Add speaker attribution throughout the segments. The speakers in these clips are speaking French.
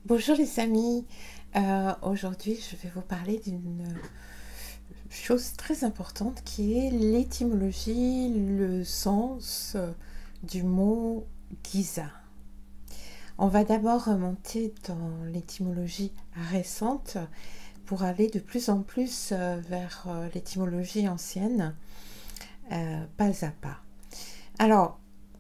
Speaker 1: Bonjour les amis. Aujourd'hui je vais vous parler d'une chose très importante qui est l'étymologie, le sens du mot Giza. On va d'abord remonter dans l'étymologie récente pour aller de plus en plus vers l'étymologie ancienne, pas à pas. Alors,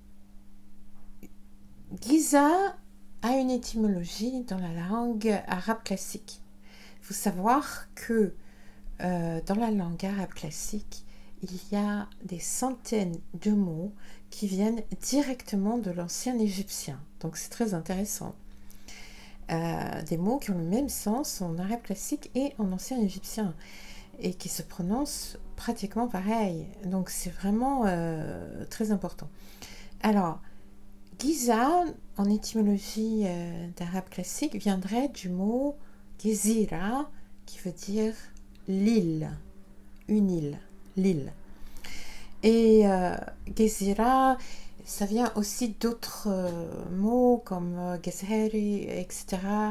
Speaker 1: Giza a une étymologie dans la langue arabe classique. Il faut savoir que dans la langue arabe classique, il y a des centaines de mots qui viennent directement de l'ancien égyptien. Donc c'est très intéressant. Des mots qui ont le même sens en arabe classique et en ancien égyptien et qui se prononcent pratiquement pareil. Donc c'est vraiment très important. Alors, Giza, en étymologie d'arabe classique, viendrait du mot Gezira, qui veut dire l'île, une île, l'île. Et Gezira, ça vient aussi d'autres mots comme Gezheri, etc.,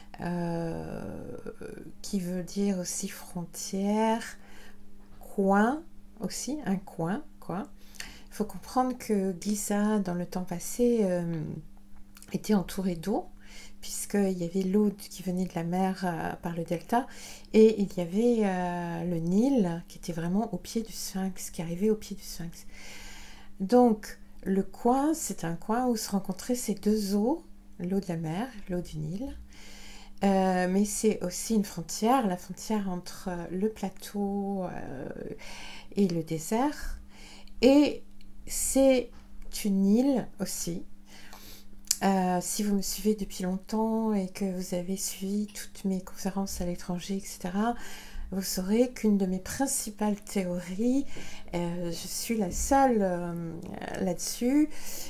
Speaker 1: qui veut dire aussi frontière, coin aussi, un coin, quoi. Il faut comprendre que Giza, dans le temps passé, était entouré d'eau, puisqu'il y avait l'eau qui venait de la mer par le delta, et il y avait le Nil qui était vraiment au pied du Sphinx, qui arrivait au pied du Sphinx. Donc, le coin, c'est un coin où se rencontraient ces deux eaux, l'eau de la mer, l'eau du Nil. Mais c'est aussi une frontière, la frontière entre le plateau et le désert. Et c'est une île aussi. Si vous me suivez depuis longtemps et que vous avez suivi toutes mes conférences à l'étranger, etc., vous saurez qu'une de mes principales théories, je suis la seule là-dessus,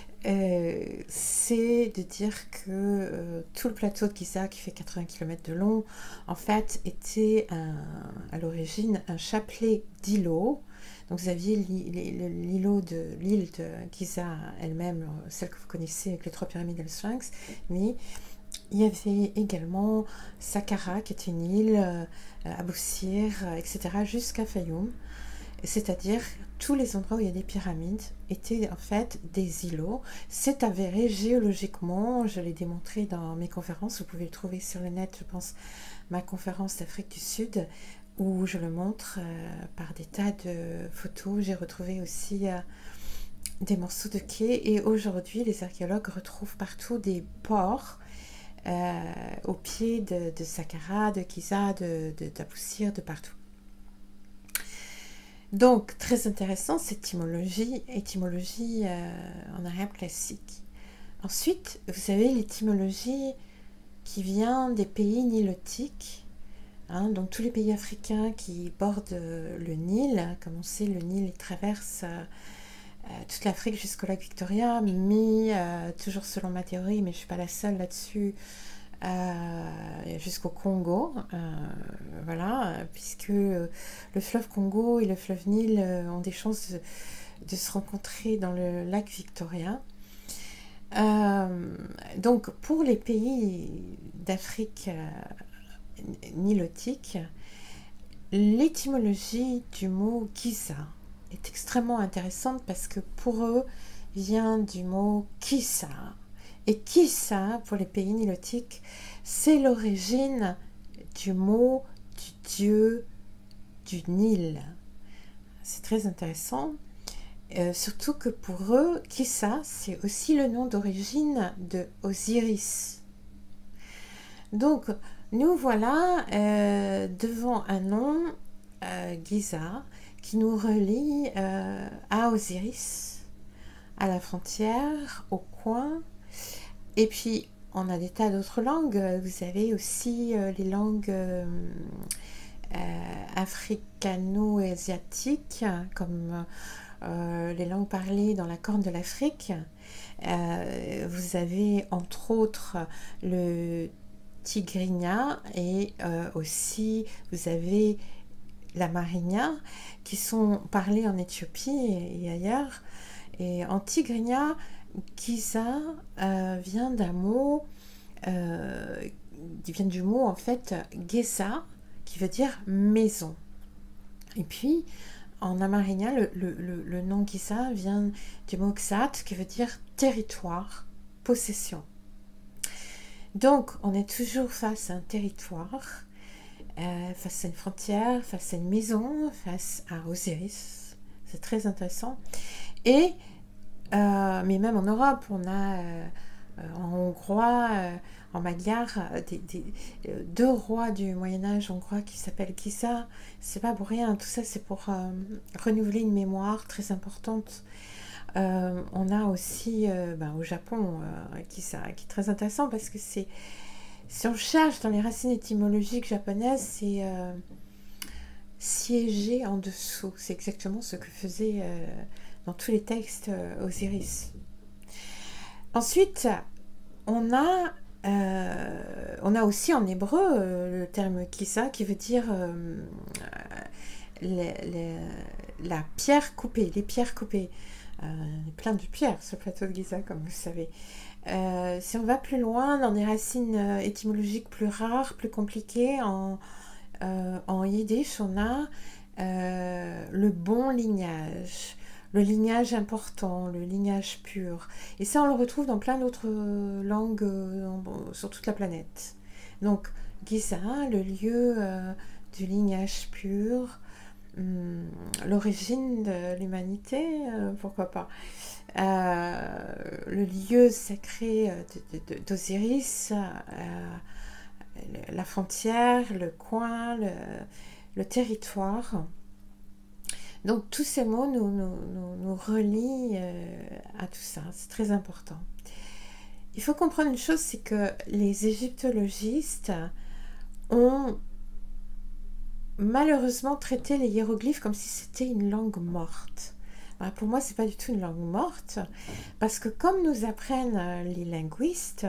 Speaker 1: c'est de dire que tout le plateau de Giza, qui fait 80 km de long, en fait, était à l'origine un chapelet d'îlots. Donc vous aviez l'île de Giza elle-même, celle que vous connaissez avec les trois pyramides et le Sphinx, mais il y avait également Saqqara, qui était une île, Abousir, etc., jusqu'à Fayoum. C'est-à-dire, tous les endroits où il y a des pyramides étaient en fait des îlots. C'est avéré géologiquement, je l'ai démontré dans mes conférences, vous pouvez le trouver sur le net, je pense, ma conférence d'Afrique du Sud, où je le montre par des tas de photos. J'ai retrouvé aussi des morceaux de quai, et aujourd'hui, les archéologues retrouvent partout des ports au pied de Saqqara, de Giza, d'Aboussir, de partout. Donc, très intéressant cette étymologie en arabe classique. Ensuite, vous avez l'étymologie qui vient des pays nilotiques, hein, donc tous les pays africains qui bordent le Nil. Comme on sait, le Nil il traverse toute l'Afrique jusqu'au lac Victoria, mais toujours selon ma théorie, mais je ne suis pas la seule là-dessus, jusqu'au Congo, voilà, puisque le fleuve Congo et le fleuve Nil ont des chances de se rencontrer dans le lac Victoria. Donc pour les pays d'Afrique nilotique, l'étymologie du mot Giza est extrêmement intéressante parce que pour eux vient du mot Kissa. Et Kissa, pour les pays nilotiques, c'est l'origine du mot du dieu du Nil. C'est très intéressant. Surtout que pour eux, Kissa, c'est aussi le nom d'origine de Osiris. Donc, nous voilà devant un nom, Giza, qui nous relie à Osiris, à la frontière, au coin. Et puis, on a des tas d'autres langues. Vous avez aussi les langues africano-asiatiques, comme les langues parlées dans la Corne de l'Afrique. Vous avez entre autres le tigrinya et aussi vous avez la marigna qui sont parlées en Éthiopie et ailleurs. Et en tigrinya, Giza vient d'un mot viennent du mot en fait Gesa, qui veut dire maison. Et puis en amerindia, le nom Gisa vient du mot Xat, qui veut dire territoire, possession. Donc on est toujours face à un territoire, face à une frontière, face à une maison, face à Osiris. C'est très intéressant. Et mais même en Europe, on a en hongrois, en magyar, deux rois du Moyen-Âge hongrois qui s'appellent Gisa. C'est pas pour rien, tout ça c'est pour renouveler une mémoire très importante. On a aussi au Japon Gisa, qui est très intéressant parce que c'est, si on cherche dans les racines étymologiques japonaises, c'est siéger en dessous. C'est exactement ce que faisait dans tous les textes Osiris. Ensuite, on a aussi en hébreu le terme kissa qui veut dire la pierre coupée, les pierres coupées. Il y a plein de pierres sur le plateau de Giza, comme vous savez. Si on va plus loin, dans des racines étymologiques plus rares, plus compliquées, en yiddish, on a le bon lignage. Le lignage important, le lignage pur. Et ça, on le retrouve dans plein d'autres langues sur toute la planète. Donc, Giza, le lieu du lignage pur, l'origine de l'humanité, pourquoi pas. Le lieu sacré d'Osiris, la frontière, le coin, le territoire. Donc tous ces mots nous relient à tout ça, c'est très important. Il faut comprendre une chose, c'est que les égyptologistes ont malheureusement traité les hiéroglyphes comme si c'était une langue morte. Alors pour moi, c'est pas du tout une langue morte, parce que comme nous apprennent les linguistes,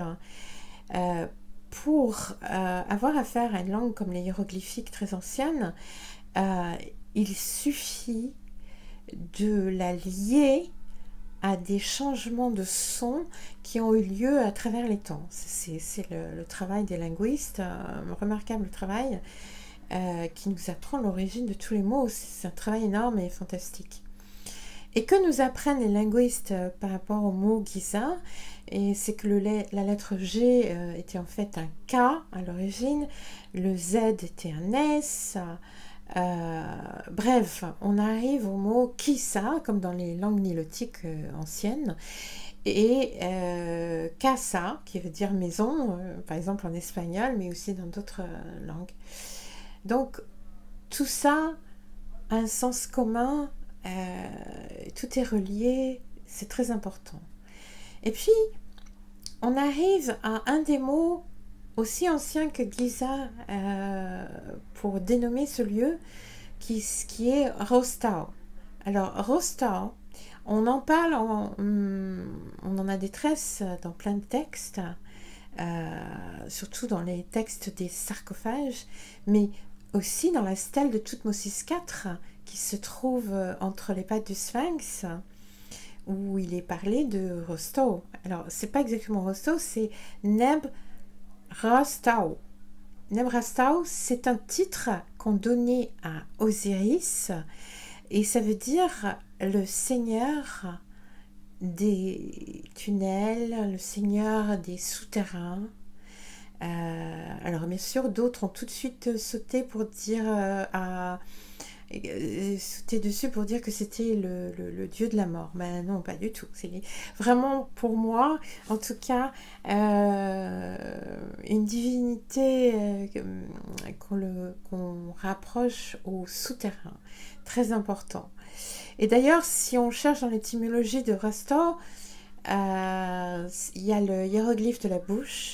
Speaker 1: pour avoir affaire à une langue comme les hiéroglyphiques très anciennes, il suffit de la lier à des changements de son qui ont eu lieu à travers les temps. C'est le travail des linguistes, un remarquable travail qui nous apprend l'origine de tous les mots. C'est un travail énorme et fantastique. Et que nous apprennent les linguistes par rapport au mot Giza, et c'est que la lettre G était en fait un K à l'origine, le Z était un S. Bref, on arrive au mot Kissa, comme dans les langues nilotiques anciennes, et Casa, qui veut dire maison, par exemple en espagnol, mais aussi dans d'autres langues. Donc, tout ça a un sens commun, tout est relié, c'est très important. Et puis, on arrive à un des mots aussi ancien que Giza pour dénommer ce lieu qui est Rostau. Alors Rostau, on en parle, on en a des traces dans plein de textes, surtout dans les textes des sarcophages, mais aussi dans la stèle de Toutmosis IV qui se trouve entre les pattes du Sphinx, où il est parlé de Rostau. Alors c'est pas exactement Rostau, c'est Neb Rastau. Nebrastau, c'est un titre qu'on donnait à Osiris et ça veut dire le seigneur des tunnels, le seigneur des souterrains. Alors bien sûr, d'autres ont tout de suite sauté pour dire sauter dessus pour dire que c'était le dieu de la mort. Ben non, pas du tout. C'est vraiment, pour moi, en tout cas, une divinité qu'on rapproche au souterrain. Très important. Et d'ailleurs, si on cherche dans l'étymologie de Rastor, il y a le hiéroglyphe de la bouche,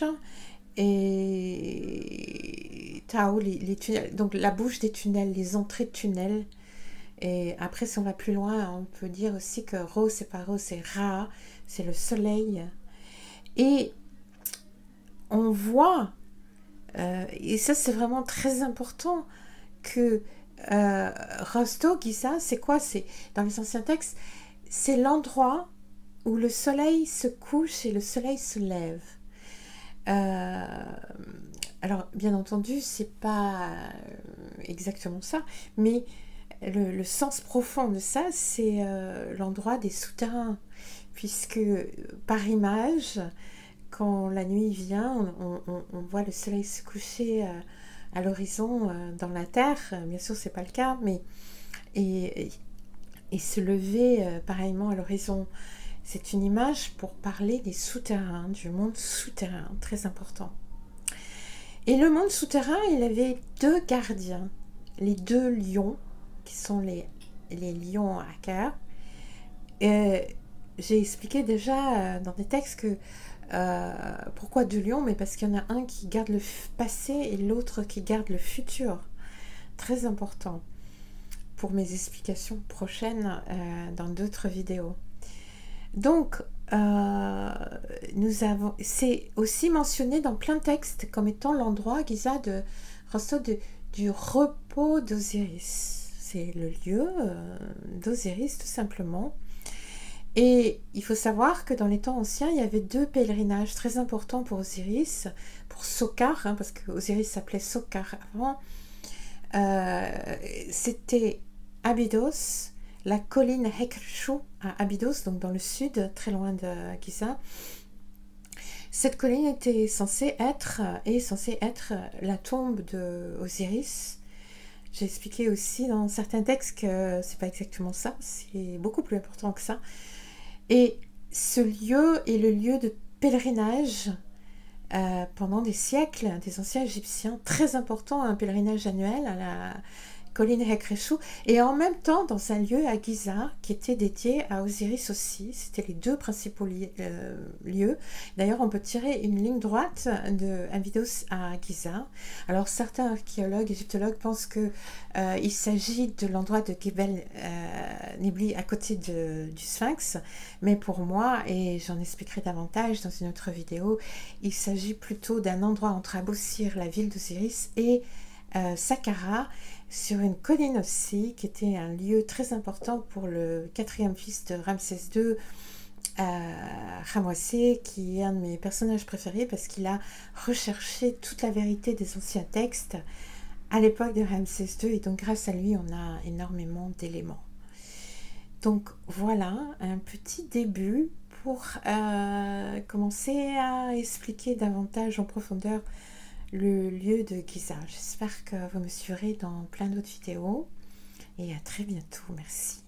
Speaker 1: et Tao, les tunnels, donc la bouche des tunnels, les entrées de tunnels. Et après, si on va plus loin, on peut dire aussi que Ro, c'est pas Ro, c'est Ra, c'est le soleil. Et on voit, et ça c'est vraiment très important, que Rosto, Giza, c'est quoi? C'est dans les anciens textes, c'est l'endroit où le soleil se couche et le soleil se lève. Alors, bien entendu, c'est pas exactement ça, mais le sens profond de ça, c'est l'endroit des souterrains, puisque par image, quand la nuit vient, on voit le soleil se coucher à l'horizon dans la terre. Bien sûr, c'est pas le cas, mais et, et se lever pareillement à l'horizon. C'est une image pour parler des souterrains, du monde souterrain, très important. Et le monde souterrain, il avait deux gardiens, les deux lions, qui sont les lions hackers. J'ai expliqué déjà dans des textes que pourquoi deux lions, mais parce qu'il y en a un qui garde le passé et l'autre qui garde le futur. Très important pour mes explications prochaines dans d'autres vidéos. Donc, c'est aussi mentionné dans plein de textes comme étant l'endroit, Giza, du repos d'Osiris. C'est le lieu d'Osiris, tout simplement. Et il faut savoir que dans les temps anciens, il y avait deux pèlerinages très importants pour Osiris, pour Sokar, hein, parce que Osiris s'appelait Sokar avant. C'était Abydos, la colline Hekrshu à Abydos, donc dans le sud, très loin de Giza. Cette colline était censée être la tombe d'Osiris. J'ai expliqué aussi dans certains textes que c'est pas exactement ça, c'est beaucoup plus important que ça. Et ce lieu est le lieu de pèlerinage pendant des siècles des anciens Égyptiens, très important, un pèlerinage annuel à la colline Hekreshu, et en même temps dans un lieu à Giza qui était dédié à Osiris aussi. C'était les deux principaux lieux. D'ailleurs, on peut tirer une ligne droite de Abydos à Giza. Alors certains archéologues, égyptologues pensent que il s'agit de l'endroit de Gebel Nibli à côté du Sphinx, mais pour moi, et j'en expliquerai davantage dans une autre vidéo, il s'agit plutôt d'un endroit entre Abossir, la ville d'Osiris, et Saqqara, sur une colline aussi, qui était un lieu très important pour le quatrième fils de Ramsès II, Ramsès, qui est un de mes personnages préférés parce qu'il a recherché toute la vérité des anciens textes à l'époque de Ramsès II, et donc grâce à lui on a énormément d'éléments. Donc voilà un petit début pour commencer à expliquer davantage en profondeur le lieu de Giza. J'espère que vous me suivrez dans plein d'autres vidéos et à très bientôt. Merci.